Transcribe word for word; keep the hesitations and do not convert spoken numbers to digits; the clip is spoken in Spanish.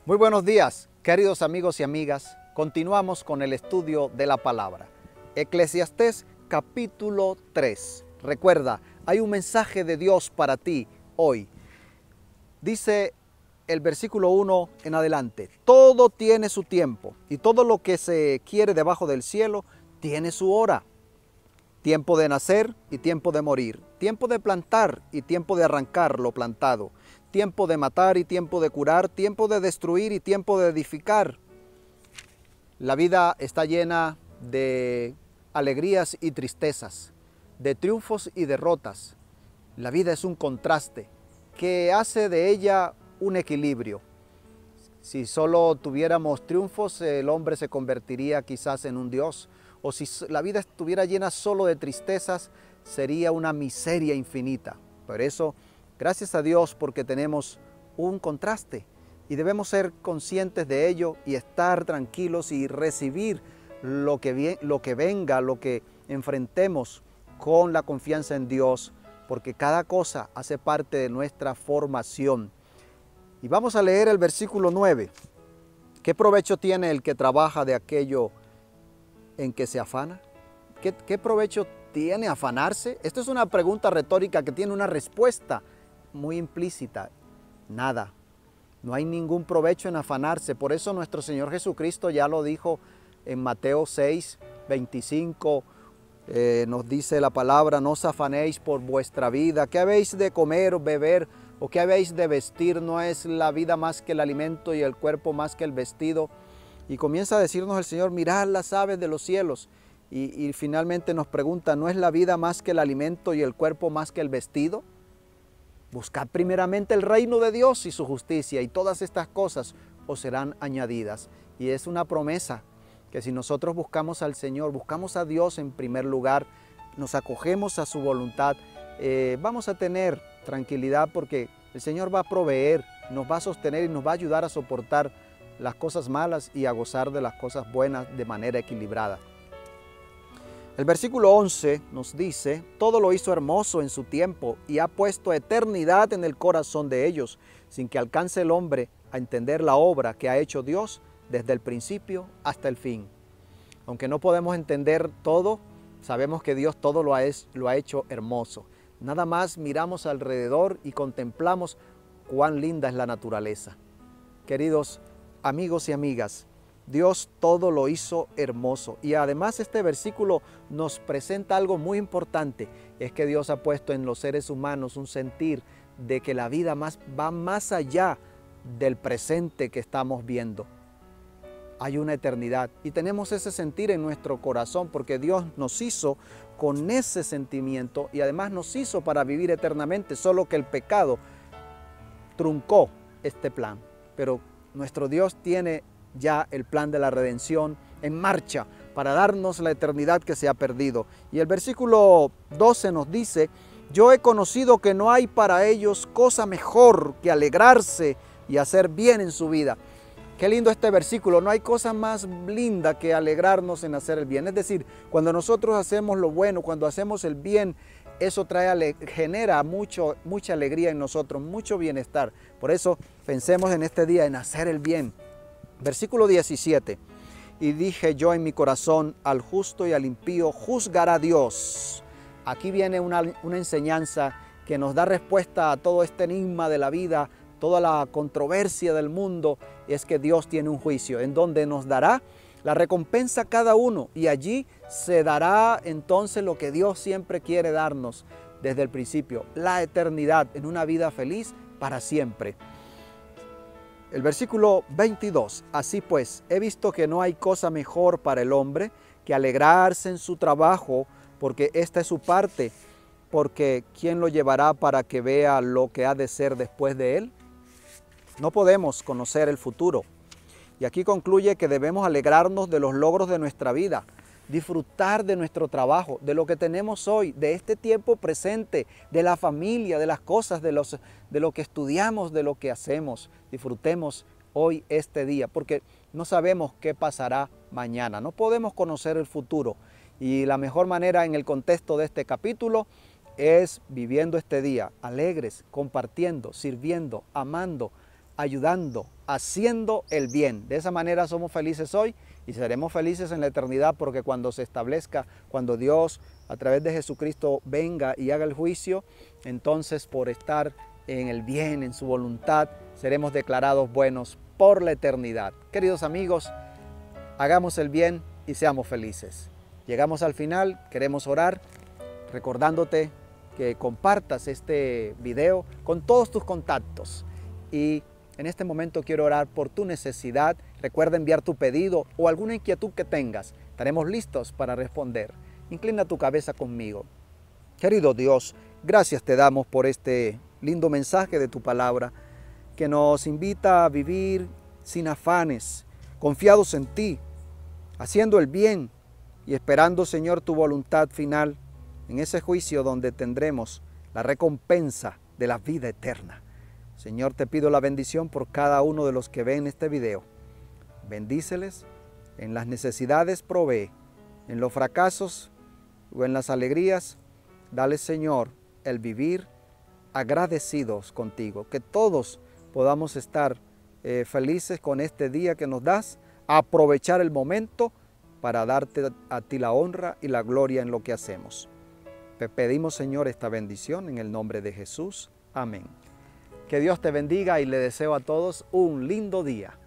Muy buenos días, queridos amigos y amigas. Continuamos con el estudio de la palabra. Eclesiastés capítulo tres. Recuerda, hay un mensaje de Dios para ti hoy. Dice el versículo uno en adelante: todo tiene su tiempo y todo lo que se quiere debajo del cielo tiene su hora. Tiempo de nacer y tiempo de morir. Tiempo de plantar y tiempo de arrancar lo plantado. Tiempo de matar y tiempo de curar. Tiempo de destruir y tiempo de edificar. La vida está llena de alegrías y tristezas, de triunfos y derrotas. La vida es un contraste que hace de ella un equilibrio. Si solo tuviéramos triunfos, el hombre se convertiría quizás en un dios. O si la vida estuviera llena solo de tristezas, sería una miseria infinita. Por eso, gracias a Dios porque tenemos un contraste y debemos ser conscientes de ello y estar tranquilos y recibir lo que, bien, lo que venga, lo que enfrentemos con la confianza en Dios, porque cada cosa hace parte de nuestra formación. Y vamos a leer el versículo nueve. ¿Qué provecho tiene el que trabaja de aquello en que se afana? ¿Qué, qué provecho tiene afanarse? Esto es una pregunta retórica que tiene una respuesta muy implícita. Nada. No hay ningún provecho en afanarse. Por eso nuestro Señor Jesucristo ya lo dijo en Mateo seis, veinticinco. Eh, nos dice la palabra: no os afanéis por vuestra vida. ¿Qué habéis de comer o beber? ¿O qué habéis de vestir? ¿No es la vida más que el alimento y el cuerpo más que el vestido? Y comienza a decirnos el Señor: mirad las aves de los cielos. Y, y finalmente nos pregunta: ¿no es la vida más que el alimento y el cuerpo más que el vestido? Buscad primeramente el reino de Dios y su justicia, y todas estas cosas os serán añadidas. Y es una promesa que si nosotros buscamos al Señor, buscamos a Dios en primer lugar, nos acogemos a su voluntad, eh, vamos a tener tranquilidad, porque el Señor va a proveer, nos va a sostener y nos va a ayudar a soportar las cosas malas y a gozar de las cosas buenas de manera equilibrada. El versículo once nos dice: todo lo hizo hermoso en su tiempo y ha puesto eternidad en el corazón de ellos, sin que alcance el hombre a entender la obra que ha hecho Dios desde el principio hasta el fin. Aunque no podemos entender todo, sabemos que Dios todo lo ha, lo ha hecho hermoso. Nada más miramos alrededor y contemplamos cuán linda es la naturaleza. Queridos amigos y amigas, Dios todo lo hizo hermoso. Y además este versículo nos presenta algo muy importante. Es que Dios ha puesto en los seres humanos un sentir de que la vida más, va más allá del presente que estamos viendo. Hay una eternidad y tenemos ese sentir en nuestro corazón porque Dios nos hizo con ese sentimiento y además nos hizo para vivir eternamente, solo que el pecado truncó este plan. Pero nuestro Dios tiene ya el plan de la redención en marcha para darnos la eternidad que se ha perdido. Y el versículo doce nos dice: yo he conocido que no hay para ellos cosa mejor que alegrarse y hacer bien en su vida. Qué lindo este versículo. No hay cosa más linda que alegrarnos en hacer el bien. Es decir, cuando nosotros hacemos lo bueno, cuando hacemos el bien, eso trae, genera mucho, mucha alegría en nosotros, mucho bienestar. Por eso pensemos en este día en hacer el bien. Versículo diecisiete. Y dije yo en mi corazón: al justo y al impío juzgará Dios. Aquí viene una, una enseñanza que nos da respuesta a todo este enigma de la vida, toda la controversia del mundo. Es que Dios tiene un juicio en donde nos dará la recompensa a cada uno, y allí se dará entonces lo que Dios siempre quiere darnos desde el principio: la eternidad en una vida feliz para siempre. El versículo veintidós. Así pues, he visto que no hay cosa mejor para el hombre que alegrarse en su trabajo, porque esta es su parte, porque ¿quién lo llevará para que vea lo que ha de ser después de él? No podemos conocer el futuro. Y aquí concluye que debemos alegrarnos de los logros de nuestra vida, disfrutar de nuestro trabajo, de lo que tenemos hoy, de este tiempo presente, de la familia, de las cosas, de, los, de lo que estudiamos, de lo que hacemos. Disfrutemos hoy este día, porque no sabemos qué pasará mañana. No podemos conocer el futuro. Y la mejor manera en el contexto de este capítulo es viviendo este día, alegres, compartiendo, sirviendo, amando, ayudando, haciendo el bien. De esa manera somos felices hoy y seremos felices en la eternidad, porque cuando se establezca, cuando Dios a través de Jesucristo venga y haga el juicio, entonces por estar en el bien, en su voluntad, seremos declarados buenos por la eternidad. Queridos amigos, hagamos el bien y seamos felices. Llegamos al final, queremos orar recordándote que compartas este video con todos tus contactos. Y en este momento quiero orar por tu necesidad. Recuerda enviar tu pedido o alguna inquietud que tengas. Estaremos listos para responder. Inclina tu cabeza conmigo. Querido Dios, gracias te damos por este lindo mensaje de tu palabra que nos invita a vivir sin afanes, confiados en ti, haciendo el bien y esperando, Señor, tu voluntad final en ese juicio donde tendremos la recompensa de la vida eterna. Señor, te pido la bendición por cada uno de los que ven este video. Bendíceles, en las necesidades provee, en los fracasos o en las alegrías, dale, Señor, el vivir agradecidos contigo. Que todos podamos estar eh, felices con este día que nos das, aprovechar el momento para darte a ti la honra y la gloria en lo que hacemos. Te pedimos, Señor, esta bendición en el nombre de Jesús. Amén. Que Dios te bendiga y le deseo a todos un lindo día.